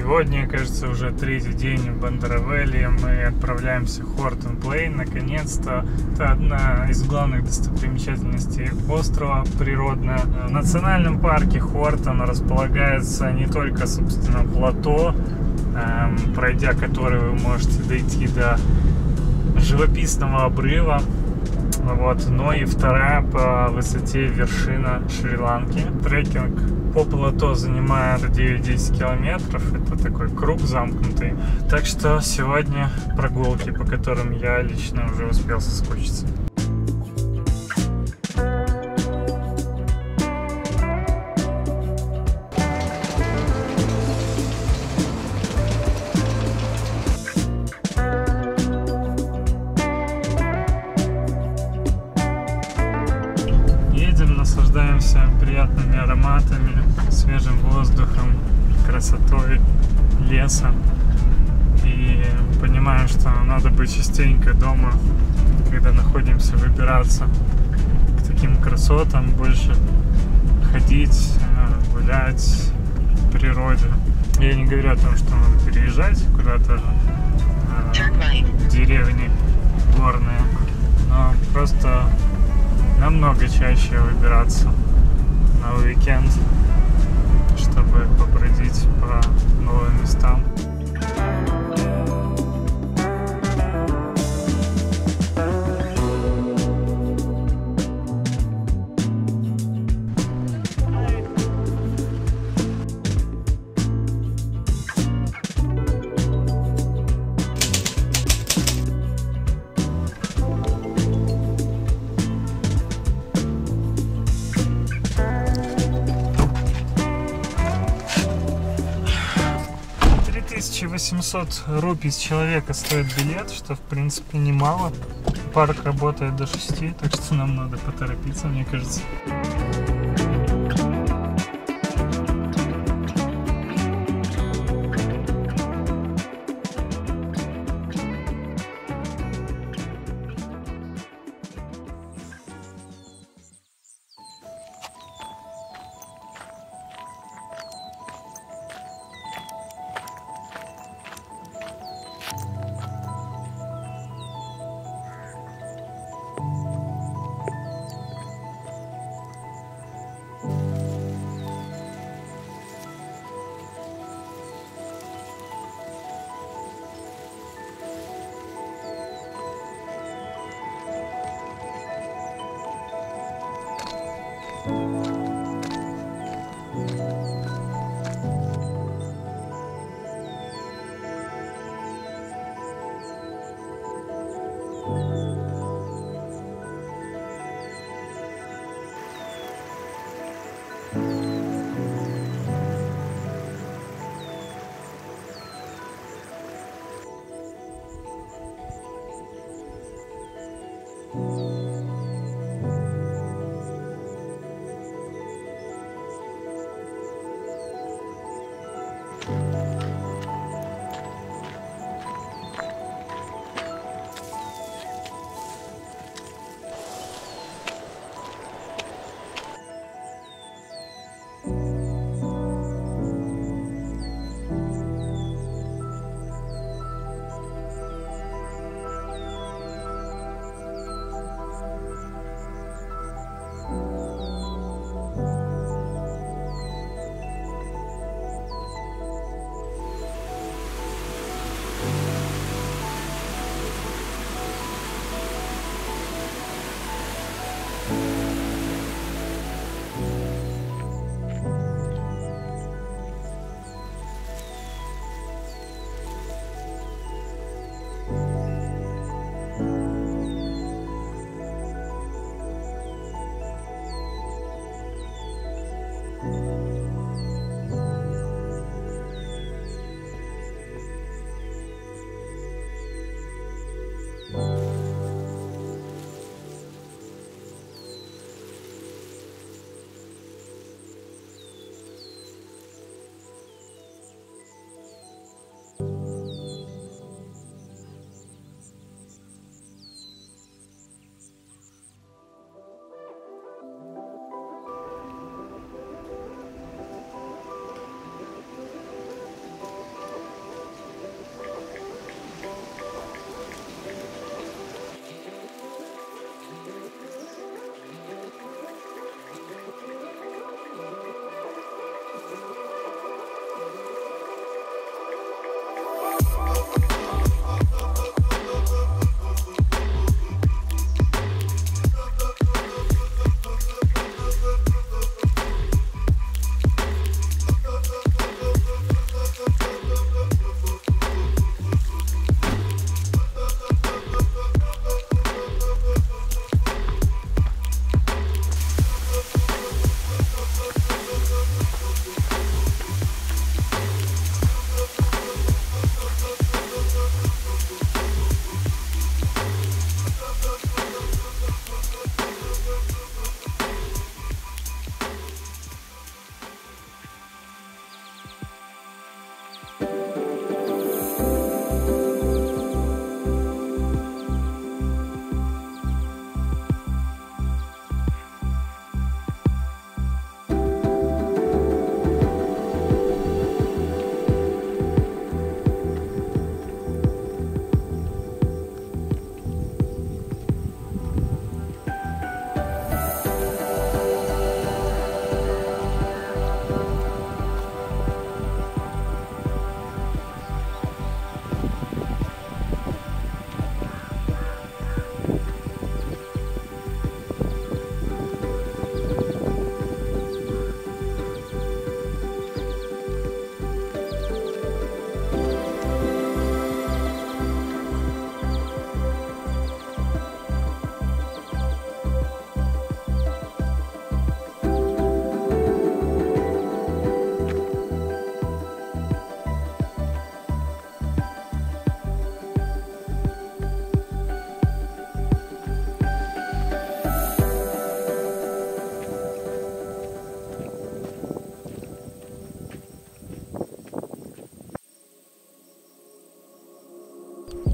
Сегодня, кажется, уже третий день в Бандеравелле. Мы отправляемся в Хортон Плейн. Наконец-то. Это одна из главных достопримечательностей острова природная. В национальном парке Хортон располагается не только, собственно, плато, пройдя который вы можете дойти до живописного обрыва, вот, но и вторая по высоте вершина Шри-Ланки. Трекинг по плато занимает 9-10 километров. Это такой круг замкнутый. Так что сегодня прогулки, по которым я лично уже успел соскучиться. Наслаждаемся приятными ароматами, свежим воздухом, красотой леса. И понимаем, что надо быть частенько дома, когда находимся, выбираться к таким красотам, больше ходить, гулять в природе. Я не говорю о том, что надо переезжать куда-то в деревни горные, но просто намного чаще выбираться на уикенд, чтобы побродить по новым местам. $800 с человека стоит билет, что в принципе немало. Парк работает до 6, так что нам надо поторопиться, мне кажется.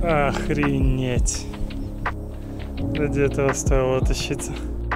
Охренеть. Ради этого стоило тащиться.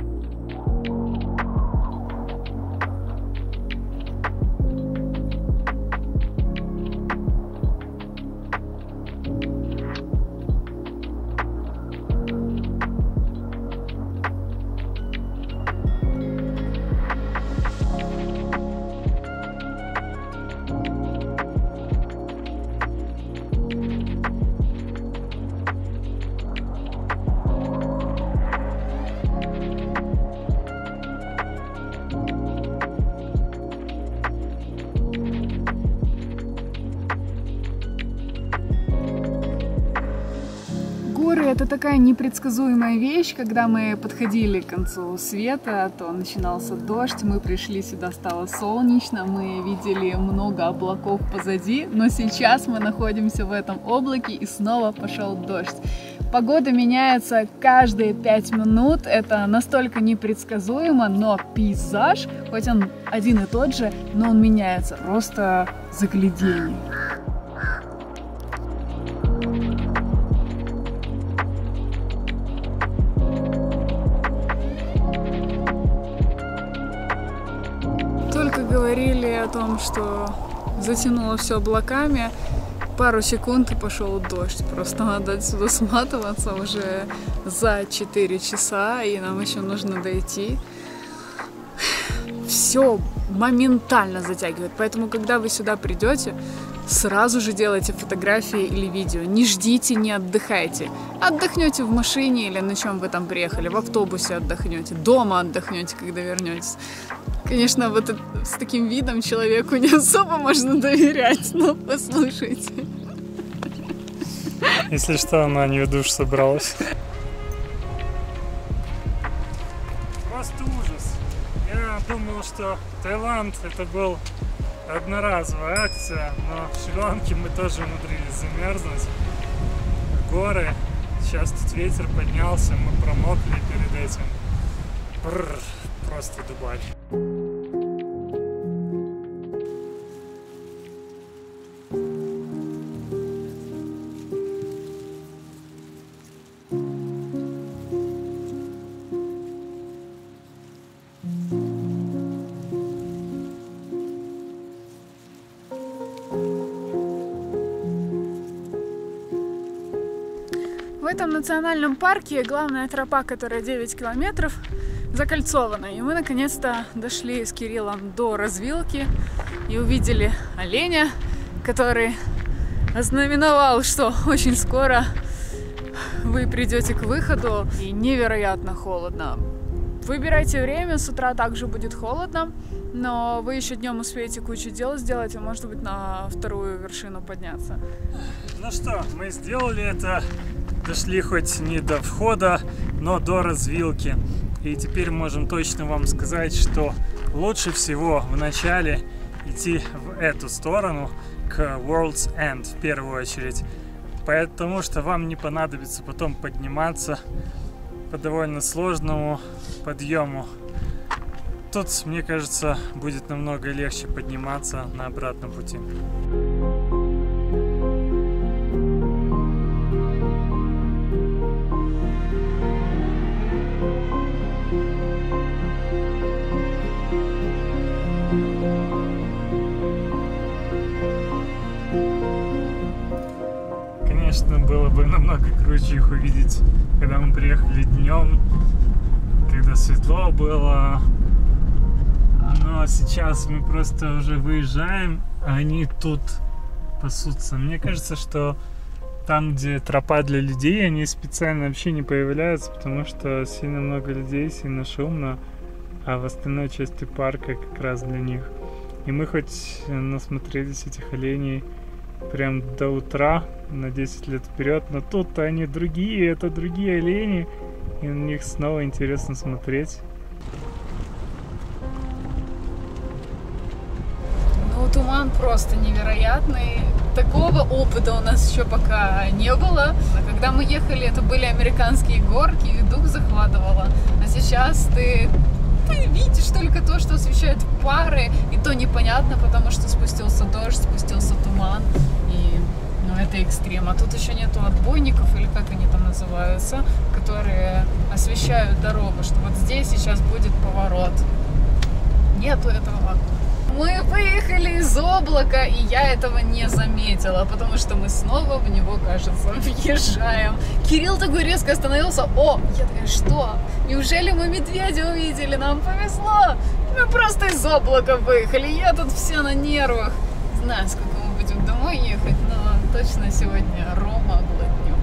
Горы — это такая непредсказуемая вещь. Когда мы подходили к концу света, то начинался дождь, мы пришли сюда, стало солнечно, мы видели много облаков позади, но сейчас мы находимся в этом облаке и снова пошел дождь. Погода меняется каждые 5 минут, это настолько непредсказуемо, но пейзаж, хоть он один и тот же, но он меняется, просто загляденье. Только говорили о том, что затянуло все облаками, пару секунд и пошел дождь. Просто надо отсюда сматываться уже за 4 часа, и нам еще нужно дойти. Все моментально затягивает, поэтому, когда вы сюда придете, сразу же делайте фотографии или видео. Не ждите, не отдыхайте. Отдохнете в машине или на чем вы там приехали, в автобусе отдохнете, дома отдохнете, когда вернетесь. Конечно, вот с таким видом человеку не особо можно доверять, но послушайте. Если что, она не в душ собралась. Просто ужас. Я думал, что Таиланд это был одноразовая акция, но в Шри-Ланке мы тоже умудрились замерзнуть. Горы. Сейчас тут ветер поднялся, мы промокли перед этим. Бррр, просто Дубай. В этом национальном парке главная тропа, которая 9 километров, закольцована. И мы наконец-то дошли с Кириллом до развилки и увидели оленя, который ознаменовал, что очень скоро вы придете к выходу, и невероятно холодно. Выбирайте время, с утра также будет холодно, но вы еще днем успеете кучу дел сделать, и, может быть, на вторую вершину подняться. Ну что, мы сделали это, дошли хоть не до входа, но до развилки. И теперь можем точно вам сказать, что лучше всего вначале идти в эту сторону, к World's End в первую очередь, потому что вам не понадобится потом подниматься по довольно сложному подъему. Тут, мне кажется, будет намного легче подниматься на обратном пути. Конечно, было бы намного круче их увидеть, когда мы приехали днем, когда светло было. Но сейчас мы просто уже выезжаем, а они тут пасутся. Мне кажется, что там, где тропа для людей, они специально вообще не появляются, потому что сильно много людей, сильно шумно, а в остальной части парка как раз для них. И мы хоть насмотрелись этих оленей прям до утра, на 10 лет вперед, но тут они другие, это другие олени, и на них снова интересно смотреть. Ну, туман просто невероятный. Такого опыта у нас еще пока не было. А когда мы ехали, это были американские горки, и дух захватывало. А сейчас ты видишь только то, что освещает пары, и то непонятно, потому что спустился дождь, спустился туман, и это экстрем. А тут еще нету отбойников, или как они там называются, которые освещают дорогу, что вот здесь сейчас будет поворот. Нету этого. Мы выехали из облака, и я этого не заметила, потому что мы снова в него, кажется, въезжаем. Кирилл такой резко остановился. О, я такая, что? Неужели мы медведя увидели? Нам повезло. Мы просто из облака выехали. Я тут вся на нервах. Знаю, сколько мы будем домой ехать, но точно сегодня рома глотнем.